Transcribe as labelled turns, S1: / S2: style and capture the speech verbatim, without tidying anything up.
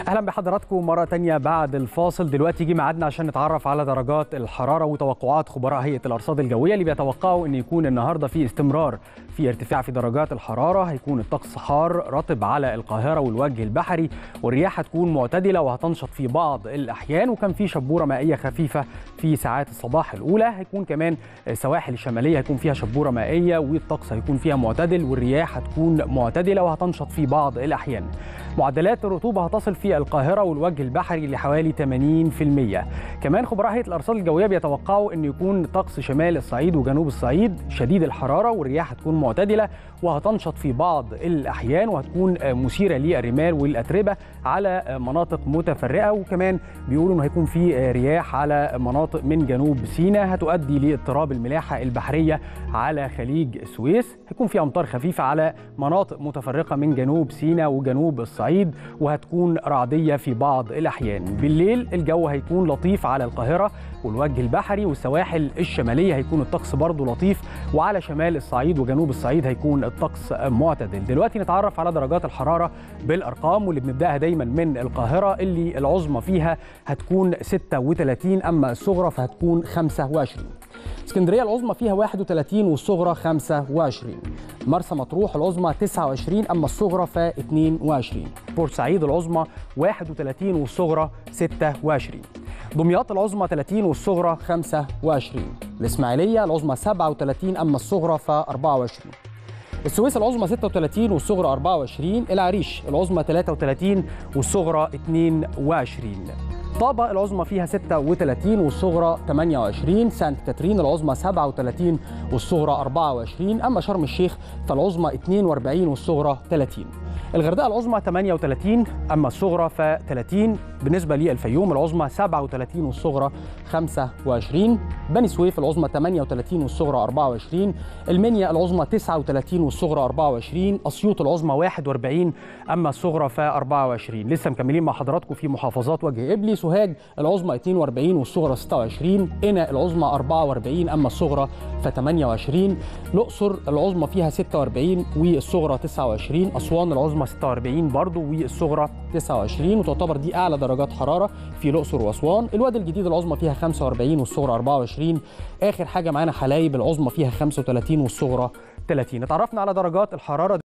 S1: اهلا بحضراتكم مره تانية بعد الفاصل. دلوقتي جه ميعادنا عشان نتعرف على درجات الحراره وتوقعات خبراء هيئه الارصاد الجويه اللي بيتوقعوا ان يكون النهارده في استمرار في ارتفاع في درجات الحراره. هيكون الطقس حار رطب على القاهره والوجه البحري، والرياح هتكون معتدله وهتنشط في بعض الاحيان، وكان في شبوره مائيه خفيفه في ساعات الصباح الاولى. هيكون كمان السواحل الشماليه هيكون فيها شبوره مائيه والطقس هيكون فيها معتدل، والرياح هتكون معتدله وهتنشط في بعض الاحيان. معدلات الرطوبه هتصل في القاهره والوجه البحري لحوالي ثمانين بالمئة. كمان خبراء هيئه الارصاد الجويه بيتوقعوا ان يكون طقس شمال الصعيد وجنوب الصعيد شديد الحراره، والرياح هتكون معتدله وهتنشط في بعض الاحيان، وهتكون مثيره للرمال والاتربه على مناطق متفرقه. وكمان بيقولوا انه هيكون في رياح على مناطق من جنوب سيناء هتؤدي لاضطراب الملاحه البحريه على خليج السويس. هيكون في امطار خفيفه على مناطق متفرقه من جنوب سيناء وجنوب الصعيد، وهتكون رعديه في بعض الاحيان. بالليل الجو هيكون لطيف على القاهره والوجه البحري والسواحل الشماليه، هيكون الطقس برضو لطيف، وعلى شمال الصعيد وجنوب الصعيد هيكون الطقس معتدل. دلوقتي نتعرف على درجات الحراره بالارقام، واللي بنبداها دايما من القاهره اللي العظمى فيها هتكون ستة وثلاثين، اما الصغرى فهتكون خمسة وعشرين. اسكندريه العظمى فيها واحد وثلاثين والصغرى خمسة وعشرين. مرسى مطروح العظمى تسعة وعشرين اما الصغرى ف اثنين وعشرين. بورسعيد العظمى واحد وثلاثين والصغرى ستة وعشرين. دمياط العظمى ثلاثين والصغرى خمسة وعشرين. الاسماعيليه العظمى سبعة وثلاثين اما الصغرى ف أربعة وعشرين. السويس العظمى ستة وثلاثين والصغرى أربعة وعشرين. العريش العظمى ثلاثة وثلاثين والصغرى اثنين وعشرين. طابة العظمى فيها ستة وثلاثين والصغرى ثمانية وعشرين. سانت كاترين العظمى سبعة وثلاثين والصغرى أربعة وعشرين، اما شرم الشيخ فالعظمى اثنين وأربعين والصغرى ثلاثين. الغردقه العظمى ثمانية وثلاثين اما الصغرى ف ثلاثين. بالنسبه للفيوم العظمى سبعة وثلاثين والصغرى خمسة وعشرين. بني سويف العظمى ثمانية وثلاثين والصغرى أربعة وعشرين. المنيا العظمى تسعة وثلاثين والصغرى أربعة وعشرين. اسيوط العظمى واحد وأربعين اما الصغرى ف أربعة وعشرين. لسه مكملين مع حضراتكم في محافظات وجه قبلي. سوهاج العظمى اثنين وأربعين والصغرى ستة وعشرين. قنا العظمى أربعة وأربعين اما الصغرى ف ثمانية وعشرين. الاقصر العظمى فيها ستة وأربعين والصغرى تسعة وعشرين. اسوان العظمى ستة وأربعين برضه والصغرى تسعة وعشرين، وتعتبر دي اعلى درجات حراره في الاقصر واسوان. الوادي الجديد العظمى فيها خمسة وأربعين والصغرى أربعة وعشرين. اخر حاجه معانا حلايب العظمى فيها خمسة وثلاثين والصغرى ثلاثين. اتعرفنا على درجات الحراره